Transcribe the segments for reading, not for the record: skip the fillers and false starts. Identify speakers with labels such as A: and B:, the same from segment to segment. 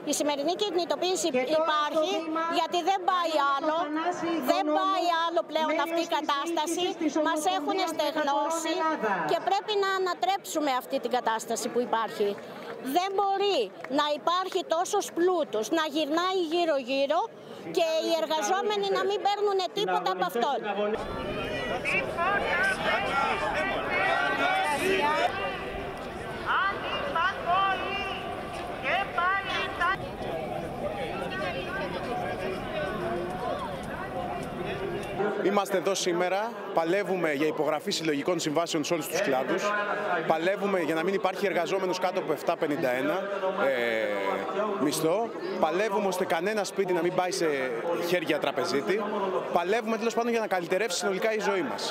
A: Η σημερινή κινητοποίηση υπάρχει γιατί δεν πάει άλλο. Δεν πάει άλλο πλέον αυτή η κατάσταση. Μας έχουν στεγνώσει και πρέπει να ανατρέψουμε αυτή την κατάσταση που υπάρχει. Δεν μπορεί να υπάρχει τόσος πλούτος, να γυρνάει γύρω-γύρω και οι εργαζόμενοι να μην παίρνουν τίποτα από αυτόν.
B: Είμαστε εδώ σήμερα, παλεύουμε για υπογραφή συλλογικών συμβάσεων σε όλους τους κλάδους, παλεύουμε για να μην υπάρχει εργαζόμενος κάτω από 7,51 μισθό, παλεύουμε ώστε κανένα σπίτι να μην πάει σε χέρια τραπεζίτη, παλεύουμε τέλος πάντων για να καλυτερεύσει συνολικά η ζωή μας.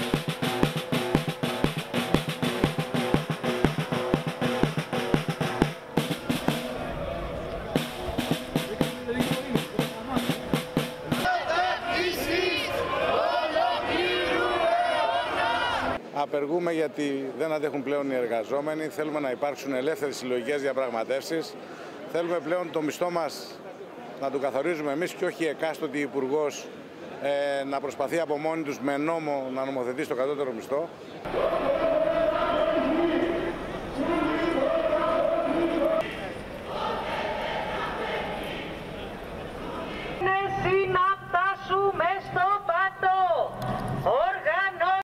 B: Απεργούμε γιατί δεν αντέχουν πλέον οι εργαζόμενοι, θέλουμε να υπάρξουν ελεύθερες συλλογικές διαπραγματεύσεις, θέλουμε πλέον το μισθό μας να το καθορίζουμε εμείς και όχι εκάστοτε υπουργός να προσπαθεί από μόνοι τους με νόμο να νομοθετήσει το κατώτερο μισθό.